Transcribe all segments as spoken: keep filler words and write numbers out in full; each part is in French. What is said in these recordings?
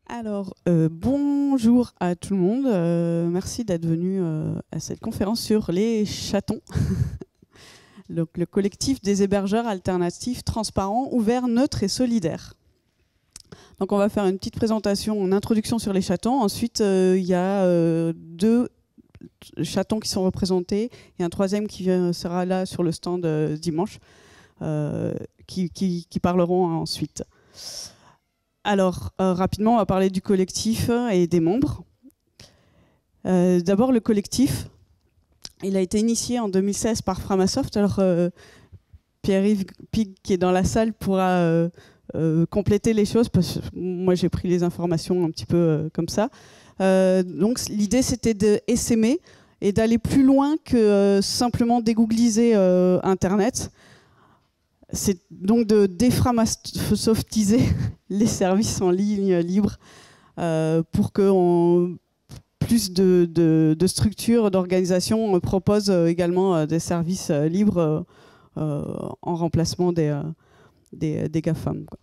Alors, euh, bonjour à tout le monde. Euh, merci d'être venu euh, à cette conférence sur les chatons. Donc, le collectif des hébergeurs alternatifs, transparents, ouverts, neutres et solidaires. Donc, on va faire une petite présentation en introduction sur les chatons. Ensuite, euh, il y a euh, deux chatons qui sont représentés et un troisième qui sera là sur le stand euh, dimanche, euh, qui, qui, qui parleront ensuite. Alors, euh, rapidement, on va parler du collectif et des membres. Euh, D'abord, le collectif, il a été initié en deux mille seize par Framasoft. Alors, euh, Pierre-Yves Pig, qui est dans la salle, pourra euh, euh, compléter les choses, parce que moi, j'ai pris les informations un petit peu euh, comme ça. Euh, donc, l'idée, c'était d'essaimer et d'aller plus loin que euh, simplement dégoogliser euh, Internet. C'est donc de déframasoftiser les services en ligne libres euh, pour que on, plus de, de, de structures, d'organisations proposent également des services libres euh, en remplacement des, des, des GAFAM, quoi.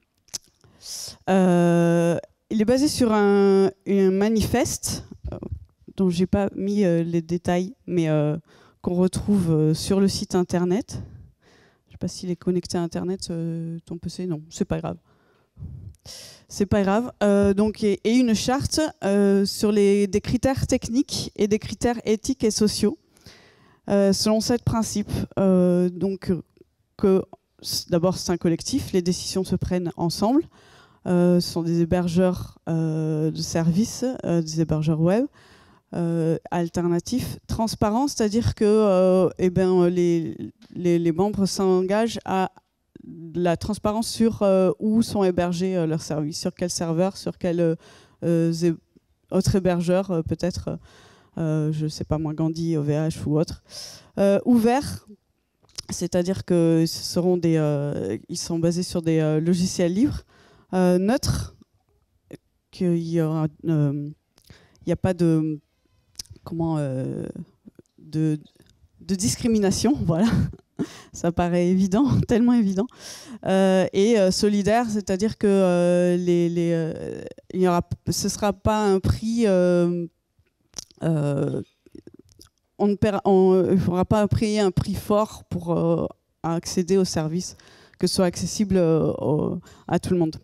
Euh, il est basé sur un, un manifeste euh, dont j'ai pas mis euh, les détails, mais euh, qu'on retrouve euh, sur le site internet. Je sais pas s'il est connecté à Internet, euh, ton P C, non, c'est pas grave. C'est pas grave. Euh, donc, et, et une charte euh, sur les, des critères techniques et des critères éthiques et sociaux, euh, selon sept principes. Euh, donc, que d'abord, c'est un collectif, les décisions se prennent ensemble. Euh, ce sont des hébergeurs euh, de services, euh, des hébergeurs web. Euh, alternatif, transparent, c'est-à-dire que euh, eh ben, les, les, les membres s'engagent à la transparence sur euh, où sont hébergés euh, leurs services, sur quel serveur, sur quel euh, euh, autre hébergeur, euh, peut-être, euh, je ne sais pas moi, Gandhi, O V H ou autre. Euh, ouvert, c'est-à-dire que ce seront des, euh, ils sont basés sur des euh, logiciels libres. Euh, neutre, qu'il y aura, euh, il n'y a pas de comment euh, de, de discrimination, voilà. Ça paraît évident, tellement évident. Euh, et euh, solidaire, c'est-à-dire que euh, les, les, euh, il y aura, ce ne sera pas un prix, euh, euh, on ne paiera, on, il ne faudra pas payer un prix fort pour euh, accéder aux services, que ce soit accessible euh, au, à tout le monde.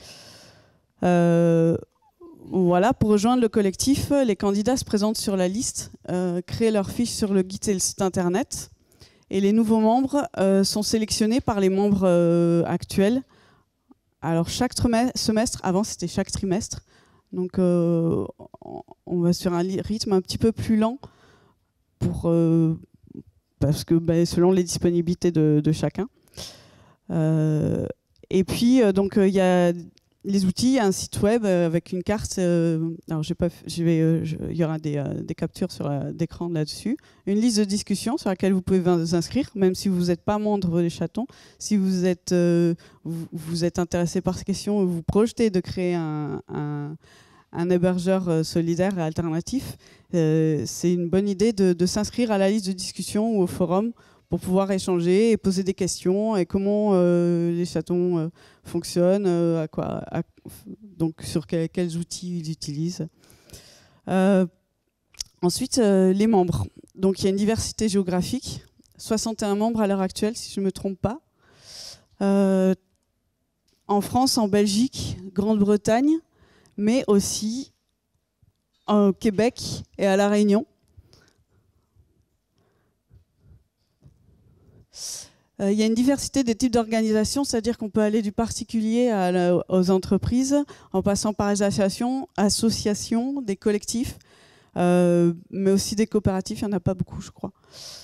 Euh, Voilà, pour rejoindre le collectif, les candidats se présentent sur la liste, euh, créent leur fiche sur le guide et le site internet. Et les nouveaux membres euh, sont sélectionnés par les membres euh, actuels. Alors chaque semestre, avant c'était chaque trimestre, donc euh, on va sur un rythme un petit peu plus lent pour, euh, parce que bah, selon les disponibilités de, de chacun. Euh, et puis euh, donc il y a les outils, un site web avec une carte. Euh, alors, j'ai pas, je vais, euh, je, il y aura des, euh, des captures sur euh, d'écran là-dessus. Une liste de discussion sur laquelle vous pouvez vous inscrire, même si vous n'êtes pas membre des chatons. Si vous êtes, euh, vous, vous êtes intéressé par ces questions, vous projetez de créer un, un, un hébergeur euh, solidaire et alternatif, euh, c'est une bonne idée de, de s'inscrire à la liste de discussion ou au forum pour pouvoir échanger et poser des questions et comment euh, les chatons euh, fonctionnent, euh, à quoi, à, donc sur quel, quels outils ils utilisent. Euh, ensuite, euh, les membres. Donc il y a une diversité géographique, soixante et un membres à l'heure actuelle, si je ne me trompe pas. Euh, en France, en Belgique, Grande-Bretagne, mais aussi au Québec et à La Réunion. Il y a une diversité des types d'organisations, c'est-à-dire qu'on peut aller du particulier à la, aux entreprises, en passant par les associations, associations des collectifs, euh, mais aussi des coopératives, il n'y en a pas beaucoup, je crois.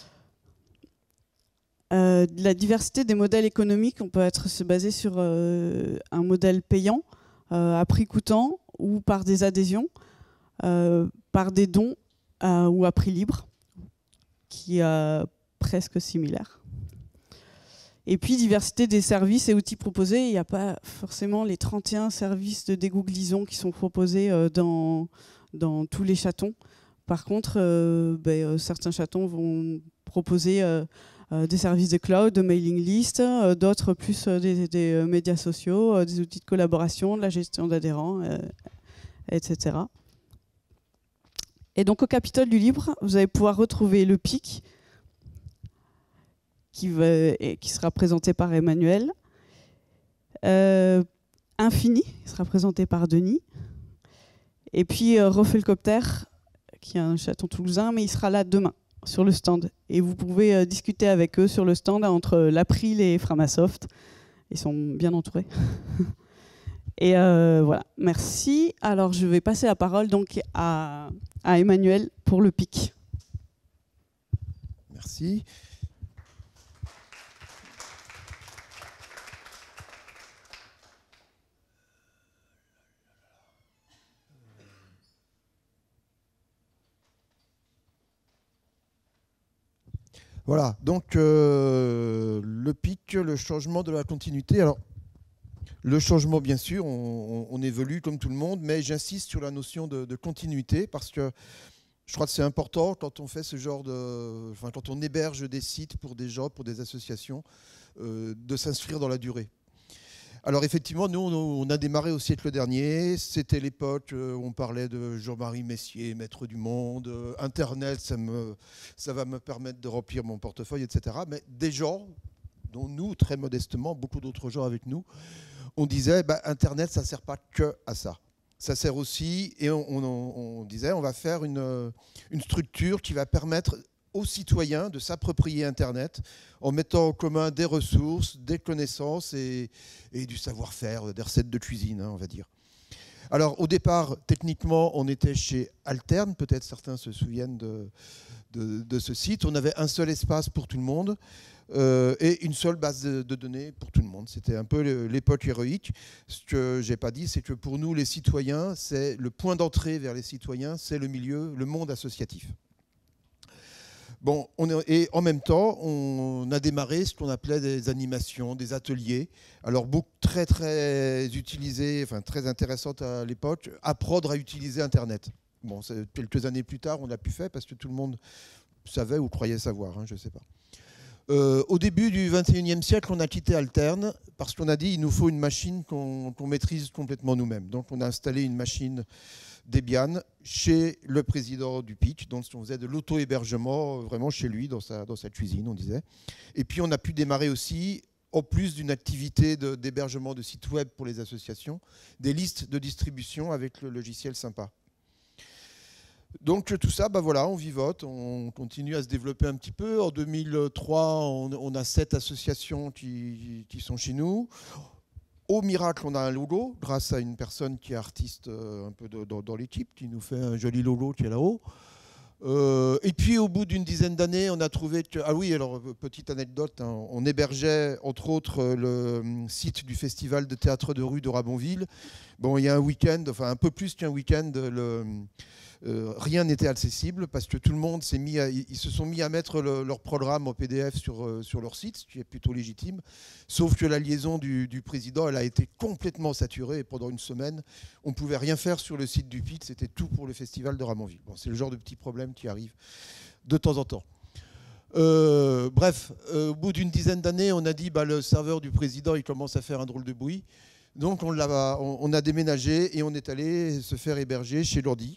Euh, la diversité des modèles économiques, on peut être se baser sur euh, un modèle payant, euh, à prix coûtant, ou par des adhésions, euh, par des dons euh, ou à prix libre, qui est presque similaire. Et puis, diversité des services et outils proposés. Il n'y a pas forcément les trente et un services de dégooglisons qui sont proposés euh, dans, dans tous les chatons. Par contre, euh, ben, euh, certains chatons vont proposer euh, euh, des services de cloud, de mailing list, euh, d'autres plus euh, des, des euh, médias sociaux, euh, des outils de collaboration, de la gestion d'adhérents, euh, et cetera. Et donc au Capitole du Libre, vous allez pouvoir retrouver le P I C qui, va, et qui sera présenté par Emmanuel, euh, Infini, qui sera présenté par Denis, et puis euh, Rofelcopter, qui est un chaton toulousain, mais il sera là demain sur le stand. Et vous pouvez euh, discuter avec eux sur le stand entre l'April et Framasoft. Ils sont bien entourés. Et euh, voilà, merci. Alors je vais passer la parole donc à, à Emmanuel pour le P I C. Merci. Voilà, donc euh, le P I C, le changement de la continuité. Alors, le changement, bien sûr, on, on évolue comme tout le monde, mais j'insiste sur la notion de, de continuité parce que je crois que c'est important quand on fait ce genre de, enfin, quand on héberge des sites pour des gens, pour des associations, euh, de s'inscrire dans la durée. Alors effectivement, nous, on a démarré au siècle dernier. C'était l'époque où on parlait de Jean-Marie Messier, maître du monde. Internet, ça, me, ça va me permettre de remplir mon portefeuille, et cetera. Mais des gens, dont nous, très modestement, beaucoup d'autres gens avec nous, on disait, bah, Internet, ça ne sert pas que à ça. Ça sert aussi, et on, on, on disait, on va faire une, une structure qui va permettre aux citoyens de s'approprier Internet en mettant en commun des ressources, des connaissances et, et du savoir-faire, des recettes de cuisine, hein, on va dire. Alors, au départ, techniquement, on était chez Alterne. Peut-être certains se souviennent de, de, de ce site. On avait un seul espace pour tout le monde euh, et une seule base de, de données pour tout le monde. C'était un peu l'époque héroïque. Ce que je n'ai pas dit, c'est que pour nous, les citoyens, c'est le point d'entrée vers les citoyens, c'est le milieu, le monde associatif. Bon, on est, et en même temps, on a démarré ce qu'on appelait des animations, des ateliers. Alors, beaucoup, très, très utilisés, enfin, très intéressantes à l'époque, apprendre à utiliser Internet. Bon, quelques années plus tard, on l'a pu faire parce que tout le monde savait ou croyait savoir, hein, je ne sais pas. Euh, au début du vingt et unième siècle, on a quitté Alterne parce qu'on a dit qu'il nous faut une machine qu'on qu'on maîtrise complètement nous-mêmes. Donc, on a installé une machine Debian chez le président du P I C, donc on faisait de l'auto-hébergement vraiment chez lui, dans sa, dans sa cuisine, on disait. Et puis on a pu démarrer aussi, en plus d'une activité d'hébergement de, de sites web pour les associations, des listes de distribution avec le logiciel Sympa. Donc tout ça, bah voilà, on vivote, on continue à se développer un petit peu. En deux mille trois, on, on a sept associations qui, qui sont chez nous. Au miracle, on a un logo, grâce à une personne qui est artiste euh, un peu de, dans, dans l'équipe, qui nous fait un joli logo qui est là-haut. Euh, et puis, au bout d'une dizaine d'années, on a trouvé que... Ah oui, alors, petite anecdote, hein, on hébergeait, entre autres, le site du Festival de théâtre de rue de Rabonville. Bon, il y a un week-end, enfin un peu plus qu'un week-end, le... Euh, rien n'était accessible parce que tout le monde s'est mis à, ils se sont mis à mettre le, leur programme en P D F sur, euh, sur leur site, ce qui est plutôt légitime, sauf que la liaison du, du président, elle a été complètement saturée et pendant une semaine, on ne pouvait rien faire sur le site du P I C, c'était tout pour le festival de Ramonville. Bon, c'est le genre de petits problèmes qui arrivent de temps en temps. Euh, bref, euh, au bout d'une dizaine d'années, on a dit bah, le serveur du président, il commence à faire un drôle de bruit. Donc on, l'a, on, on a déménagé et on est allé se faire héberger chez l'ordi.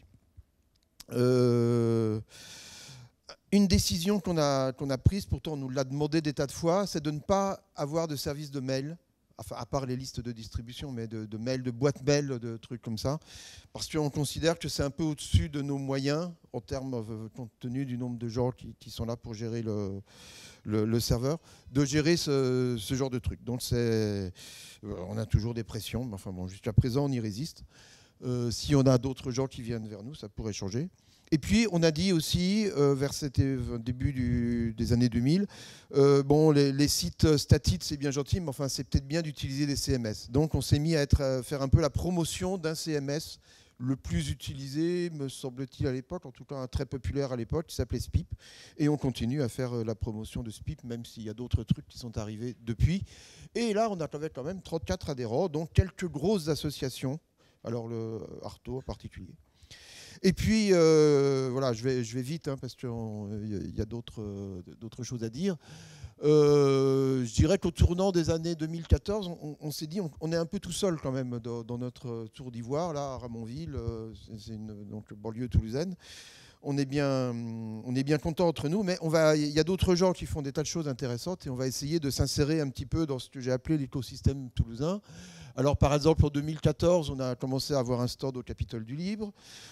Euh, une décision qu'on a, qu'on a prise, pourtant on nous l'a demandé des tas de fois, c'est de ne pas avoir de service de mail, enfin, à part les listes de distribution, mais de, de mail, de boîte mail, de trucs comme ça, parce qu'on considère que c'est un peu au-dessus de nos moyens, en termes, euh, compte tenu du nombre de gens qui, qui sont là pour gérer le, le, le serveur, de gérer ce, ce genre de trucs. Donc c'est, on a toujours des pressions, mais enfin bon, jusqu'à présent on y résiste. Euh, si on a d'autres gens qui viennent vers nous, ça pourrait changer. Et puis, on a dit aussi, euh, vers le début du, des années deux mille, euh, bon, les, les sites statiques, c'est bien gentil, mais enfin, c'est peut-être bien d'utiliser des C M S. Donc, on s'est mis à, être, à faire un peu la promotion d'un C M S le plus utilisé, me semble-t-il, à l'époque, en tout cas un très populaire à l'époque, qui s'appelait Spip. Et on continue à faire la promotion de Spip, même s'il y a d'autres trucs qui sont arrivés depuis. Et là, on a quand même trente-quatre adhérents, donc quelques grosses associations. Alors le Artaud en particulier. Et puis, euh, voilà, je vais, je vais vite, hein, parce qu'il y a d'autres euh, d'autres choses à dire. Euh, je dirais qu'au tournant des années deux mille quatorze, on, on s'est dit on, on est un peu tout seul quand même dans, dans notre tour d'ivoire, là, à Ramonville, euh, c'est une donc, banlieue toulousaine. On est bien, on est bien content entre nous, mais on va, il y a d'autres gens qui font des tas de choses intéressantes et on va essayer de s'insérer un petit peu dans ce que j'ai appelé l'écosystème toulousain. Alors, par exemple, en deux mille quatorze, on a commencé à avoir un stand au Capitole du Libre.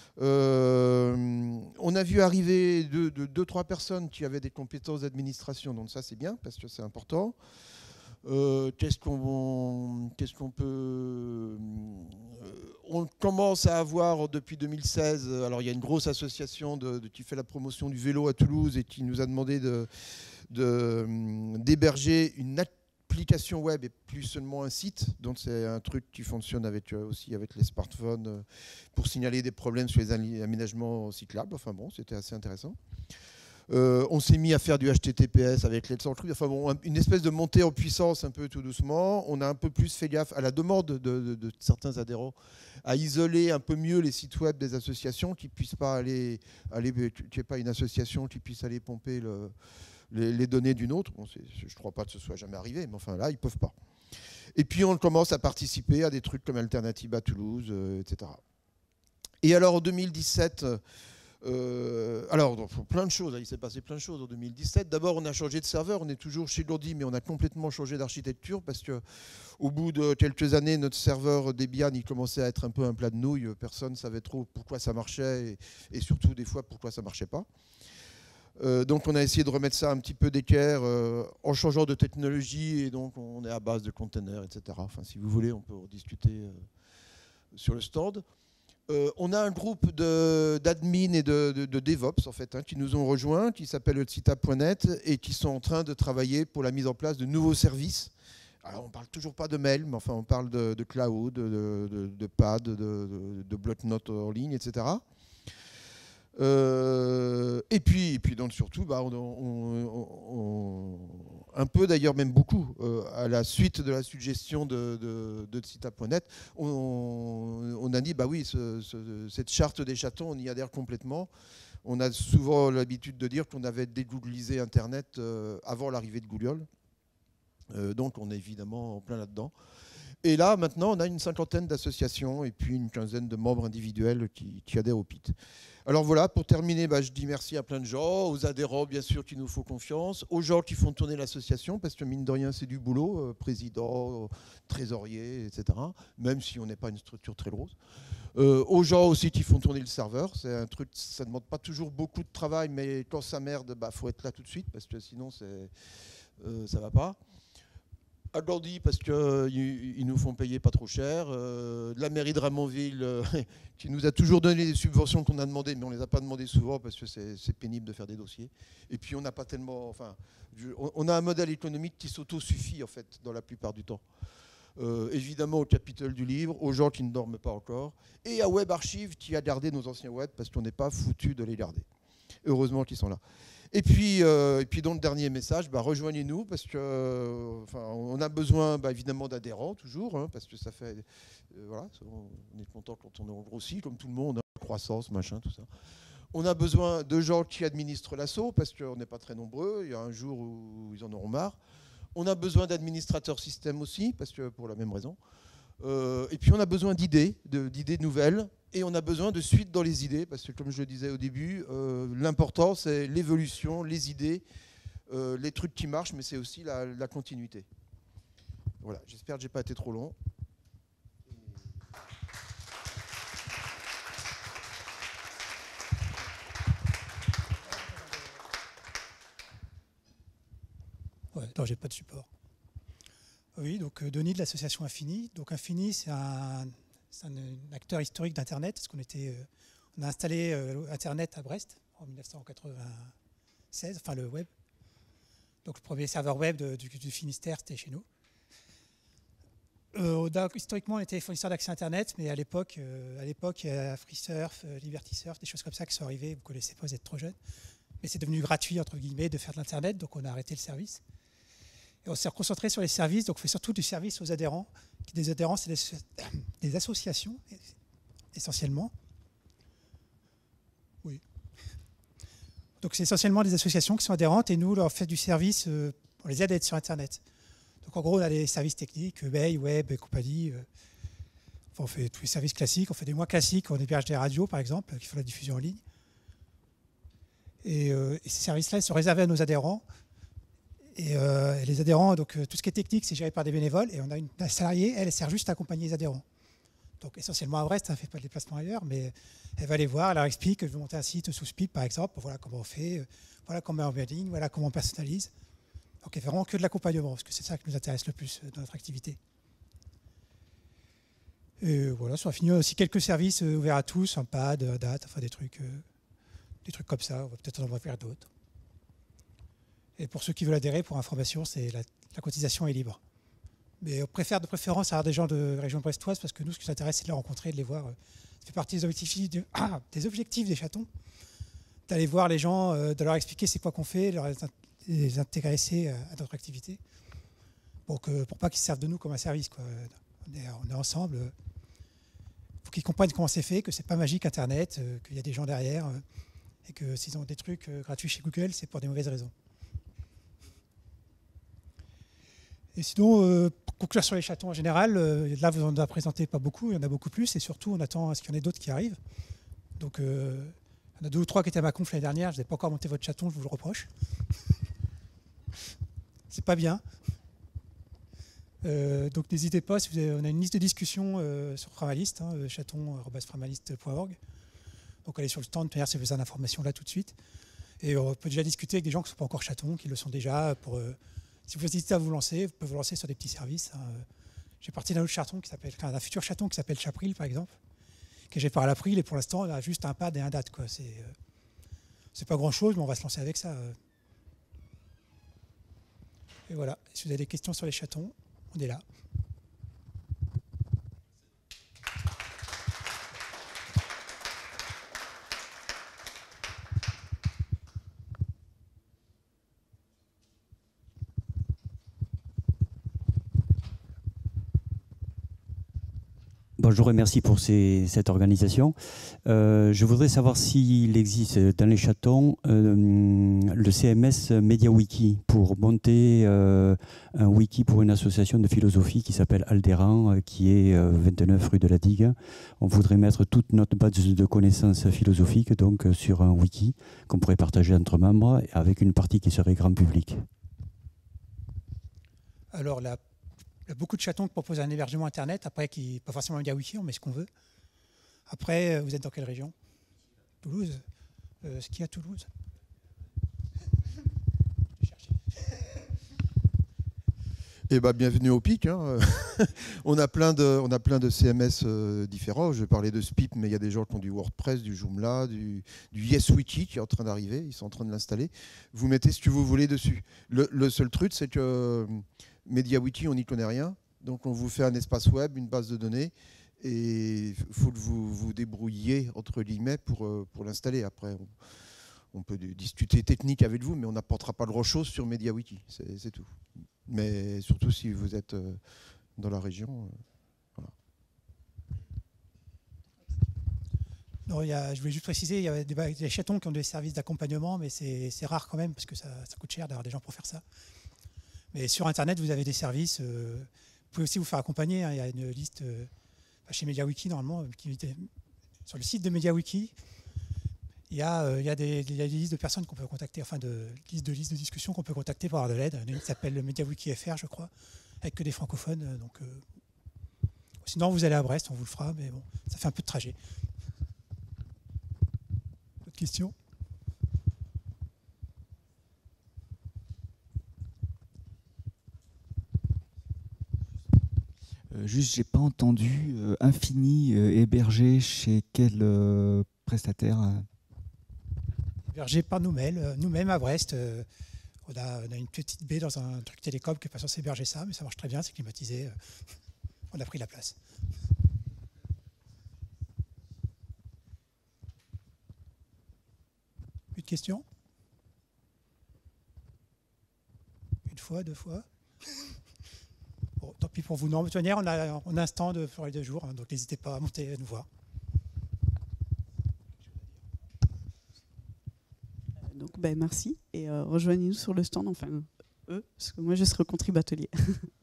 Euh, on a vu arriver deux, deux, deux, trois personnes qui avaient des compétences d'administration, donc ça c'est bien parce que c'est important. Euh, qu'est-ce qu'on qu'est-ce qu'on peut euh, on commence à avoir depuis deux mille seize, alors il y a une grosse association de, de, qui fait la promotion du vélo à Toulouse et qui nous a demandé de, de, d'héberger une application web et plus seulement un site. Donc c'est un truc qui fonctionne avec, aussi avec les smartphones pour signaler des problèmes sur les aménagements cyclables. Enfin bon, c'était assez intéressant. Euh, on s'est mis à faire du H T T P S avec Let's Encrypt, enfin bon, une espèce de montée en puissance un peu tout doucement. On a un peu plus fait gaffe à la demande de, de, de certains adhérents à isoler un peu mieux les sites web des associations qui puissent pas aller, aller qu'il n'y ait pas une association qui puisse aller pomper le, les, les données d'une autre. Bon, je ne crois pas que ce soit jamais arrivé, mais enfin là, ils ne peuvent pas. Et puis on commence à participer à des trucs comme Alternative à Toulouse, euh, et cetera. Et alors en deux mille dix-sept... Euh, alors, donc, plein de choses, il s'est passé plein de choses en deux mille dix-sept. D'abord, on a changé de serveur, on est toujours chez Lordi, mais on a complètement changé d'architecture parce qu'au bout de quelques années, notre serveur Debian, il commençait à être un peu un plat de nouilles. Personne ne savait trop pourquoi ça marchait et, et surtout, des fois, pourquoi ça ne marchait pas. Euh, donc, on a essayé de remettre ça un petit peu d'équerre euh, en changeant de technologie et donc, on est à base de containers, et cetera. Enfin, si vous voulez, on peut en discuter euh, sur le stand. Euh, on a un groupe d'admin et de, de, de DevOps en fait, hein, qui nous ont rejoints, qui s'appelle Cita point net et qui sont en train de travailler pour la mise en place de nouveaux services. Alors on ne parle toujours pas de mail, mais enfin on parle de, de cloud, de, de, de pad, de, de, de bloc-notes en ligne, et cetera. Euh, et puis, et puis donc surtout, bah, on, on, on, un peu d'ailleurs même beaucoup, euh, à la suite de la suggestion de, de, de Cita point net, on, on a dit bah oui, ce, ce, cette charte des chatons, on y adhère complètement. On a souvent l'habitude de dire qu'on avait dégooglisé Internet euh, avant l'arrivée de Google, euh, donc on est évidemment en plein là-dedans. Et là, maintenant, on a une cinquantaine d'associations et puis une quinzaine de membres individuels qui, qui adhèrent au P I T. Alors voilà, pour terminer, bah, je dis merci à plein de gens, aux adhérents, bien sûr, qui nous font confiance, aux gens qui font tourner l'association, parce que mine de rien, c'est du boulot, euh, président, trésorier, et cetera, même si on n'est pas une structure très grosse. Euh, aux gens aussi qui font tourner le serveur, c'est un truc, ça ne demande pas toujours beaucoup de travail, mais quand ça merde, bah, faut être là tout de suite, parce que sinon, euh, ça ne va pas. À Gordy parce qu'ils euh, nous font payer pas trop cher. Euh, la mairie de Ramonville euh, qui nous a toujours donné des subventions qu'on a demandées, mais on ne les a pas demandées souvent parce que c'est pénible de faire des dossiers. Et puis on n'a pas tellement... Enfin, je, on a un modèle économique qui s'auto-suffit en fait dans la plupart du temps. Euh, évidemment au Capitole du Livre, aux gens qui ne dorment pas encore, et à Web Archive qui a gardé nos anciens web parce qu'on n'est pas foutu de les garder. Heureusement qu'ils sont là. Et puis, euh, et puis dans le dernier message, bah, rejoignez-nous parce que, euh, enfin, on a besoin bah, évidemment d'adhérents toujours, hein, parce que ça fait, euh, voilà, on est content quand on grossit, comme tout le monde, hein, croissance, machin, tout ça. On a besoin de gens qui administrent l'assaut parce qu'on n'est pas très nombreux. Il y a un jour où ils en auront marre. On a besoin d'administrateurs système aussi parce que pour la même raison. Euh, et puis on a besoin d'idées, d'idées nouvelles. Et on a besoin de suite dans les idées, parce que comme je le disais au début, euh, l'important c'est l'évolution, les idées, euh, les trucs qui marchent, mais c'est aussi la, la continuité. Voilà, j'espère que j'ai pas été trop long. Ouais, non, j'ai pas de support. Oui, donc Denis de l'association Infini. Donc Infini, c'est un... C'est un, un acteur historique d'Internet, parce qu'on était, euh, on a installé euh, Internet à Brest en mille neuf cent quatre-vingt-seize, enfin le web. Donc le premier serveur web de, du, du Finistère, c'était chez nous. Euh, historiquement, on était fournisseur d'accès Internet, mais à l'époque, euh, à l'époque, il y a FreeSurf, euh, LibertySurf, des choses comme ça qui sont arrivées. Vous ne connaissez pas, vous êtes trop jeune. Mais c'est devenu gratuit, entre guillemets, de faire de l'Internet, donc on a arrêté le service. Et on s'est concentré sur les services, donc on fait surtout du service aux adhérents. Des adhérents, c'est des, des associations, essentiellement. Oui. Donc c'est essentiellement des associations qui sont adhérentes, et nous, on leur fait du service euh, On les aide à être sur Internet. Donc en gros, on a des services techniques, mail, web et compagnie. Enfin, on fait tous les services classiques, on fait des moins classiques, on héberge des radios par exemple, qui font la diffusion en ligne. Et, euh, et ces services-là, ils sont réservés à nos adhérents. Et, euh, et les adhérents, donc tout ce qui est technique, c'est géré par des bénévoles. Et on a une, une salariée, elle, elle sert juste à accompagner les adhérents. Donc essentiellement à Brest, elle ne fait pas de déplacement ailleurs, mais elle va les voir, elle leur explique, je veux monter un site sous Speak par exemple, voilà comment on fait, voilà comment on met en building, voilà comment on personnalise. Donc elle fait vraiment que de l'accompagnement, parce que c'est ça qui nous intéresse le plus dans notre activité. Et voilà, ça va finir aussi quelques services ouverts à tous, un pad, un date, enfin des trucs, euh, des trucs comme ça, on va peut-être en ouvrir d'autres. Et pour ceux qui veulent adhérer, pour information, c'est la, la cotisation est libre. Mais on préfère de préférence avoir des gens de région brestoise parce que nous, ce qui nous intéresse, c'est de les rencontrer, de les voir. Ça fait partie des objectifs, de, ah, des, objectifs des chatons, d'aller voir les gens, euh, de leur expliquer c'est quoi qu'on fait, de les intéresser à notre activité, pour que, pour pas qu'ils se servent de nous comme un service, quoi. On est, on est ensemble. Il faut qu'ils comprennent comment c'est fait, que c'est pas magique Internet, euh, qu'il y a des gens derrière, euh, et que s'ils ont des trucs euh, gratuits chez Google, c'est pour des mauvaises raisons. Et sinon, euh, pour conclure sur les chatons en général, euh, là vous en avez présenté pas beaucoup, il y en a beaucoup plus, et surtout on attend à ce qu'il y en ait d'autres qui arrivent. Donc euh, il y en a deux ou trois qui étaient à ma conf l'année dernière, je n'ai pas encore monté votre chaton, je vous le reproche. C'est pas bien. Euh, donc n'hésitez pas, si vous avez, on a une liste de discussion euh, sur Framalist, hein, chaton arobase framalist point org. Donc allez sur le stand, si vous avez besoin d'informations là tout de suite. Et on peut déjà discuter avec des gens qui ne sont pas encore chatons, qui le sont déjà pour... Euh, Si vous hésitez à vous lancer, vous pouvez vous lancer sur des petits services. J'ai parti d'un autre chaton qui s'appelle, d'un futur chaton qui s'appelle Chapril, par exemple, que j'ai fait à l'April, et pour l'instant, on a juste un pad et un date, quoi. C'est, euh, c'est pas grand-chose, mais on va se lancer avec ça. Euh. Et voilà. Si vous avez des questions sur les chatons, on est là. Bonjour et merci pour ces, cette organisation. Euh, je voudrais savoir s'il existe dans les chatons euh, le C M S MediaWiki pour monter euh, un wiki pour une association de philosophie qui s'appelle Aldéran, euh, qui est euh, vingt-neuf rue de la Digue. On voudrait mettre toute notre base de connaissances philosophiques donc, sur un wiki qu'on pourrait partager entre membres avec une partie qui serait grand public. Alors la Il y a beaucoup de chatons qui proposent un hébergement Internet, après, qui, pas forcément MediaWiki, on met ce qu'on veut. Après, vous êtes dans quelle région? Toulouse. Euh, ce qu'il y a à Toulouse? Eh ben, bienvenue au P I C. Hein. on, a plein de, on a plein de C M S euh, différents. Je vais parler de Spip, mais il y a des gens qui ont du WordPress, du Joomla, du, du YesWiki qui est en train d'arriver. Ils sont en train de l'installer. Vous mettez ce que vous voulez dessus. Le, le seul truc, c'est que MediaWiki, on n'y connaît rien. Donc, on vous fait un espace web, une base de données. Et il faut que vous vous débrouilliez, entre guillemets, pour, pour l'installer. Après, on, on peut discuter technique avec vous, mais on n'apportera pas grand chose sur MediaWiki. C'est tout. Mais surtout si vous êtes dans la région. Voilà. Non, il y a, je voulais juste préciser, il y a des, des chatons qui ont des services d'accompagnement, mais c'est rare quand même, parce que ça, ça coûte cher d'avoir des gens pour faire ça. Mais sur Internet, vous avez des services. Euh, vous pouvez aussi vous faire accompagner. Hein, il y a une liste euh, chez MediaWiki, normalement, qui était sur le site de MediaWiki. Il y, a, euh, il, y a des, il y a des listes de personnes qu'on peut contacter, enfin de listes de, listes de discussion qu'on peut contacter pour avoir de l'aide. Il s'appelle MediaWiki F R, je crois, avec que des francophones. Donc, euh, sinon, vous allez à Brest, on vous le fera, mais bon, ça fait un peu de trajet. D'autres questions? euh, Juste, j'ai pas entendu. Euh, Infini euh, hébergé chez quel euh, prestataire? Hébergé par nous-mêmes, nous-mêmes à Brest. Euh, on, a, on a une petite baie dans un truc télécom qui n'est pas censé héberger ça, mais ça marche très bien, c'est climatisé. Euh, on a pris la place. Plus de questions? Une fois, deux fois? Bon, tant pis pour vous. Non, de toute manière, on a, on a un stand pour les deux jours, hein, donc n'hésitez pas à monter à nous voir. Donc, ben, merci et euh, rejoignez-nous sur le stand. Enfin, eux, parce que moi je serai au contrib atelier.